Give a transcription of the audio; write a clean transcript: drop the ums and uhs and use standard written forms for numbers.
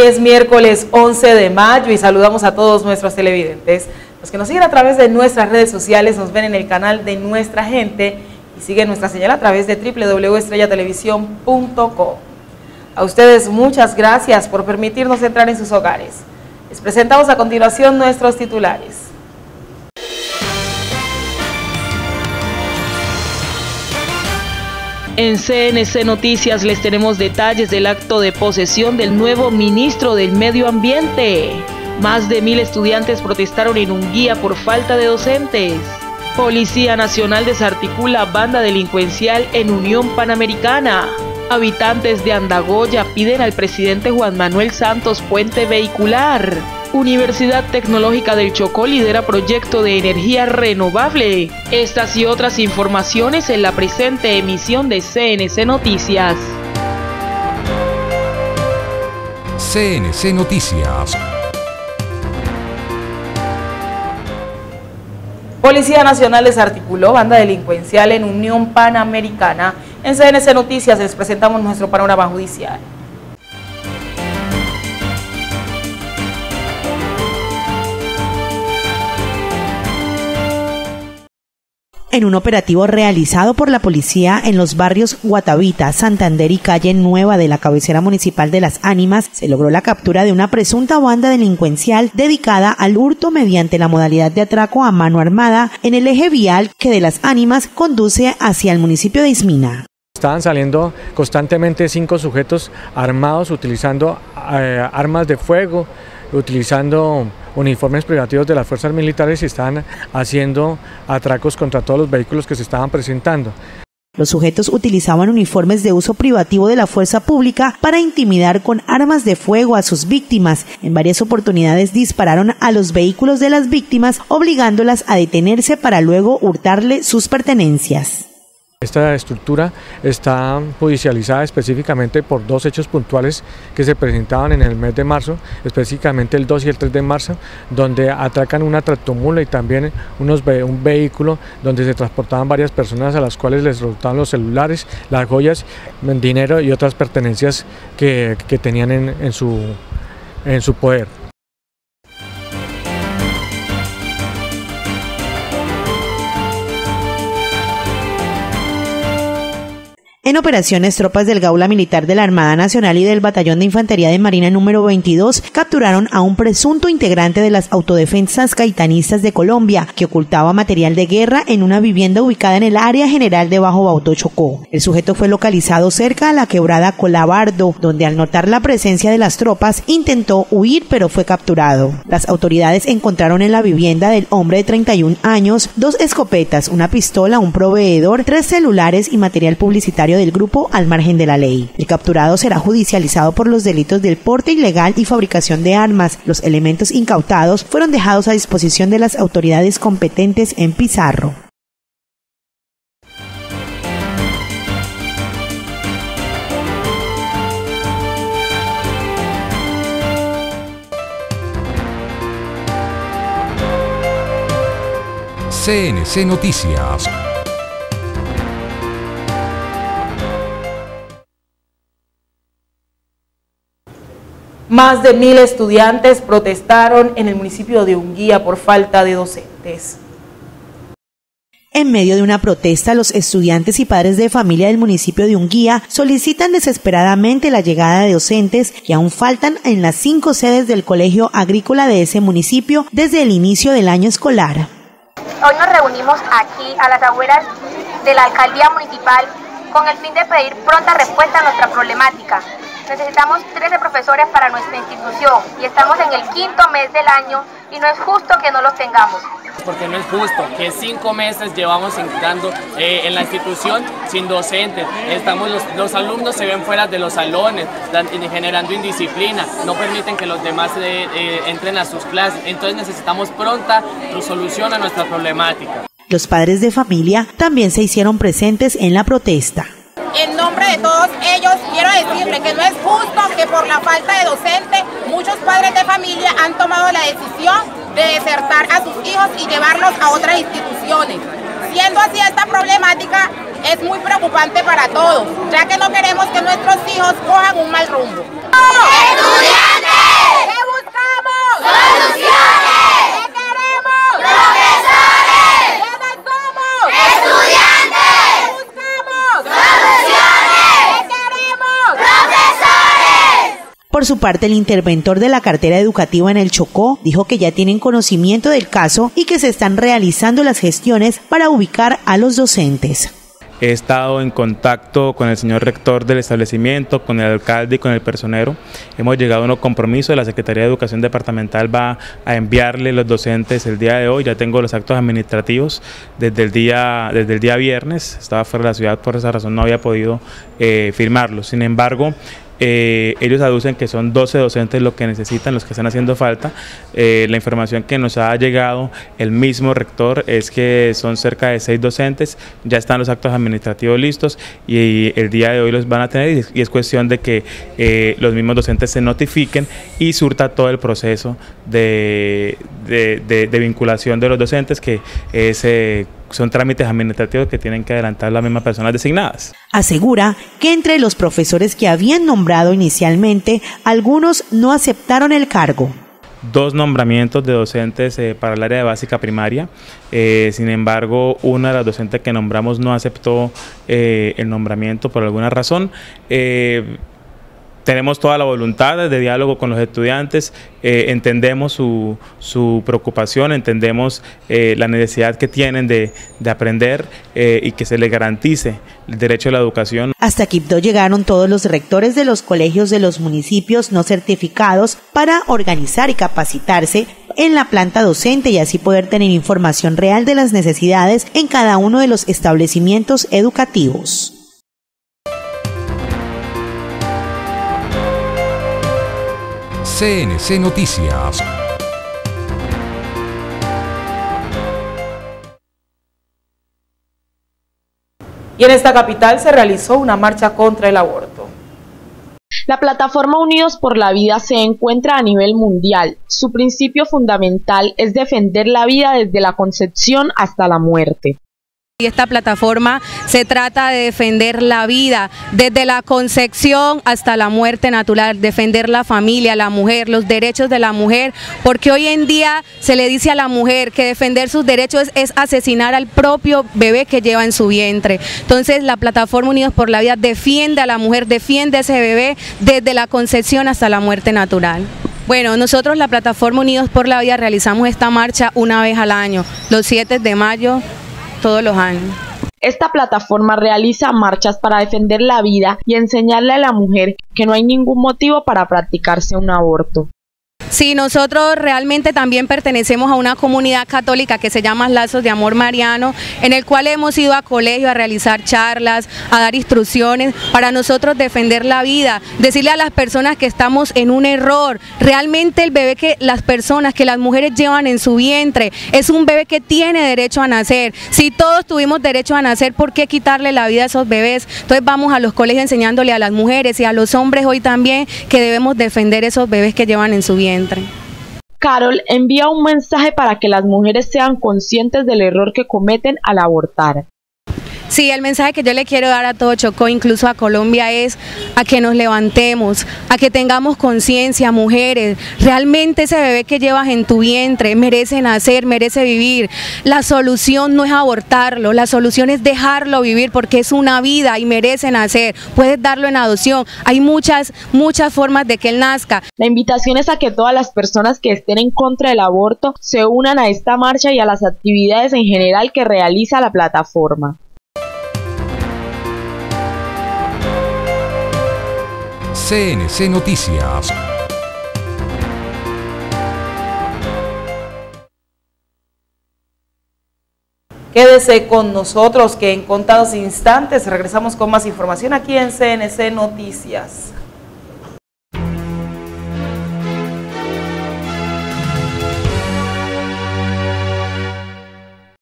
Hoy es miércoles 11 de mayo y saludamos a todos nuestros televidentes. Los que nos siguen a través de nuestras redes sociales, nos ven en el canal de Nuestra Gente y siguen nuestra señal a través de www.estrellatelevisión.com. A ustedes muchas gracias por permitirnos entrar en sus hogares. Les presentamos a continuación nuestros titulares. En CNC Noticias les tenemos detalles del acto de posesión del nuevo ministro del Medio Ambiente. Más de 1000 estudiantes protestaron en Unguía por falta de docentes. Policía Nacional desarticula banda delincuencial en Unión Panamericana. Habitantes de Andagoya piden al presidente Juan Manuel Santos puente vehicular. Universidad Tecnológica del Chocó lidera proyecto de energía renovable. Estas y otras informaciones en la presente emisión de CNC Noticias. CNC Noticias. Policía Nacional desarticuló banda delincuencial en Unión Panamericana. En CNC Noticias les presentamos nuestro panorama judicial. En un operativo realizado por la policía en los barrios Guatavita, Santander y Calle Nueva de la cabecera municipal de Las Ánimas, se logró la captura de una presunta banda delincuencial dedicada al hurto mediante la modalidad de atraco a mano armada en el eje vial que de Las Ánimas conduce hacia el municipio de Ismina. Estaban saliendo constantemente 5 sujetos armados utilizando armas de fuego, utilizando uniformes privativos de las fuerzas militares y estaban haciendo atracos contra todos los vehículos que se estaban presentando. Los sujetos utilizaban uniformes de uso privativo de la fuerza pública para intimidar con armas de fuego a sus víctimas. En varias oportunidades dispararon a los vehículos de las víctimas, obligándolas a detenerse para luego hurtarle sus pertenencias. Esta estructura está judicializada específicamente por 2 hechos puntuales que se presentaban en el mes de marzo, específicamente el 2 y el 3 de marzo, donde atracan una tractomula y también un vehículo donde se transportaban varias personas a las cuales les robaban los celulares, las joyas, dinero y otras pertenencias que tenían en su poder. En operaciones, tropas del Gaula Militar de la Armada Nacional y del Batallón de Infantería de Marina número 22 capturaron a un presunto integrante de las autodefensas gaitanistas de Colombia que ocultaba material de guerra en una vivienda ubicada en el área general de Bajo Bautó, Chocó. El sujeto fue localizado cerca a la quebrada Colabardo, donde al notar la presencia de las tropas intentó huir pero fue capturado. Las autoridades encontraron en la vivienda del hombre de 31 años 2 escopetas, una pistola, un proveedor, 3 celulares y material publicitario del grupo al margen de la ley. El capturado será judicializado por los delitos del porte ilegal y fabricación de armas. Los elementos incautados fueron dejados a disposición de las autoridades competentes en Pizarro. CNC Noticias. Más de 1000 estudiantes protestaron en el municipio de Unguía por falta de docentes. En medio de una protesta, los estudiantes y padres de familia del municipio de Unguía solicitan desesperadamente la llegada de docentes que aún faltan en las 5 sedes del colegio agrícola de ese municipio desde el inicio del año escolar. Hoy nos reunimos aquí a las afueras de la alcaldía municipal con el fin de pedir pronta respuesta a nuestra problemática. Necesitamos 13 profesores para nuestra institución y estamos en el 5º mes del año y no es justo que no los tengamos. Porque no es justo que 5 meses llevamos entrando en la institución sin docentes. Los alumnos se ven fuera de los salones, generando indisciplina, no permiten que los demás entren a sus clases. Entonces necesitamos pronta solución a nuestra problemática. Los padres de familia también se hicieron presentes en la protesta. En nombre de todos ellos quiero decirle que no es justo que por la falta de docentes muchos padres de familia han tomado la decisión de desertar a sus hijos y llevarlos a otras instituciones. Siendo así, esta problemática es muy preocupante para todos, ya que no queremos que nuestros hijos cojan un mal rumbo. ¡Estudiantes! su parte, el interventor de la cartera educativa en el Chocó dijo que ya tienen conocimiento del caso y que se están realizando las gestiones para ubicar a los docentes. He estado en contacto con el señor rector del establecimiento, con el alcalde y con el personero. Hemos llegado a un compromiso. La Secretaría de Educación Departamental va a enviarle los docentes el día de hoy. Ya tengo los actos administrativos desde el día viernes. Estaba fuera de la ciudad, por esa razón no había podido firmarlos. Sin embargo, ellos aducen que son 12 docentes los que necesitan, los que están haciendo falta. La información que nos ha llegado el mismo rector es que son cerca de 6 docentes, ya están los actos administrativos listos y el día de hoy los van a tener, y es cuestión de que los mismos docentes se notifiquen y surta todo el proceso de vinculación de los docentes, que son trámites administrativos que tienen que adelantar las mismas personas designadas. Asegura que entre los profesores que habían nombrado inicialmente, algunos no aceptaron el cargo. 2 nombramientos de docentes para el área de básica primaria. Sin embargo, una de las docentes que nombramos no aceptó el nombramiento por alguna razón. Tenemos toda la voluntad de diálogo con los estudiantes, entendemos su preocupación, entendemos la necesidad que tienen de aprender y que se les garantice el derecho a la educación. Hasta Quibdó llegaron todos los rectores de los colegios de los municipios no certificados para organizar y capacitarse en la planta docente y así poder tener información real de las necesidades en cada uno de los establecimientos educativos. CNC Noticias. Y en esta capital se realizó una marcha contra el aborto. La plataforma Unidos por la Vida se encuentra a nivel mundial. Su principio fundamental es defender la vida desde la concepción hasta la muerte. Y esta plataforma se trata de defender la vida desde la concepción hasta la muerte natural, defender la familia, la mujer, los derechos de la mujer, porque hoy en día se le dice a la mujer que defender sus derechos es asesinar al propio bebé que lleva en su vientre. Entonces la plataforma Unidos por la Vida defiende a la mujer, defiende a ese bebé desde la concepción hasta la muerte natural. Bueno, nosotros la plataforma Unidos por la Vida realizamos esta marcha una vez al año, los 7 de mayo, todos los años. Esta plataforma realiza marchas para defender la vida y enseñarle a la mujer que no hay ningún motivo para practicarse un aborto. Sí, nosotros realmente también pertenecemos a una comunidad católica que se llama Lazos de Amor Mariano, en el cual hemos ido a colegio a realizar charlas, a dar instrucciones para nosotros defender la vida, decirle a las personas que estamos en un error. Realmente el bebé que las mujeres llevan en su vientre es un bebé que tiene derecho a nacer. Si todos tuvimos derecho a nacer, ¿por qué quitarle la vida a esos bebés? Entonces vamos a los colegios enseñándole a las mujeres y a los hombres hoy también que debemos defender esos bebés que llevan en su vientre. Carol envía un mensaje para que las mujeres sean conscientes del error que cometen al abortar. Sí, el mensaje que yo le quiero dar a todo Chocó, incluso a Colombia, es a que nos levantemos, a que tengamos conciencia, mujeres. Realmente ese bebé que llevas en tu vientre merece nacer, merece vivir. La solución no es abortarlo, la solución es dejarlo vivir porque es una vida y merece nacer. Puedes darlo en adopción, hay muchas formas de que él nazca. La invitación es a que todas las personas que estén en contra del aborto se unan a esta marcha y a las actividades en general que realiza la plataforma. CNC Noticias. Quédese con nosotros que en contados instantes regresamos con más información aquí en CNC Noticias.